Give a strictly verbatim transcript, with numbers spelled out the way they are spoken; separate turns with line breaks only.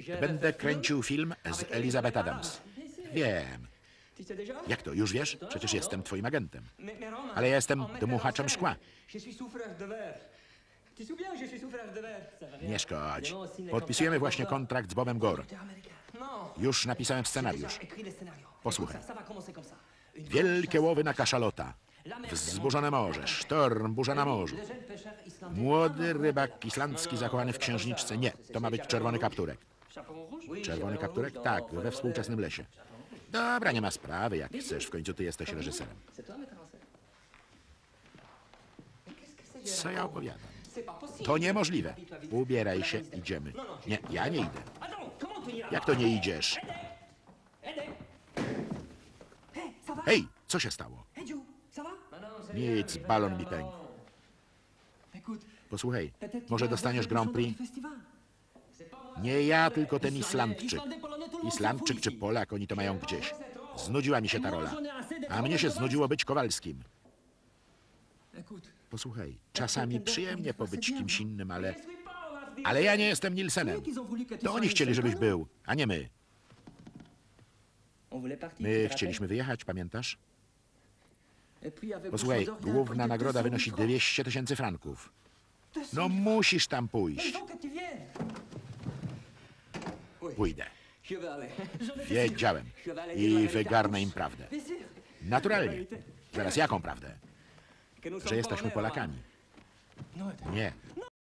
Będę kręcił film z Elizabeth Adams. Wiem. Jak to, już wiesz? Przecież jestem twoim agentem. Ale ja jestem dmuchaczem szkła. Nie szkodź. Podpisujemy właśnie kontrakt z Bobem Gore. Już napisałem scenariusz. Posłuchaj. Wielkie łowy na kaszalota. Wzburzone morze, sztorm, burza na morzu. Młody rybak islandzki zakochany w księżniczce. Nie, to ma być czerwony kapturek. Czerwony kapturek? Tak, we współczesnym lesie. Dobra, nie ma sprawy, jak chcesz. W końcu ty jesteś reżyserem. Co ja opowiadam? To niemożliwe. Ubieraj się, idziemy. Nie, ja nie idę. Jak to nie idziesz? Hej, co się stało? Nic, balon mi pękł. Posłuchaj, może dostaniesz Grand Prix? Nie ja, tylko ten Islandczyk. Islandczyk czy Polak, oni to mają gdzieś. Znudziła mi się ta rola. A mnie się znudziło być Kowalskim. Posłuchaj, czasami przyjemnie pobyć kimś innym, ale... Ale ja nie jestem Nilsenem. To oni chcieli, żebyś był, a nie my. My chcieliśmy wyjechać, pamiętasz? Posłuchaj, główna nagroda wynosi dwieście tysięcy franków. No musisz tam pójść. Pójdę. Wiedziałem. I wygarnę im prawdę. Naturalnie. Zaraz jaką prawdę? Że jesteśmy Polakami. Nie.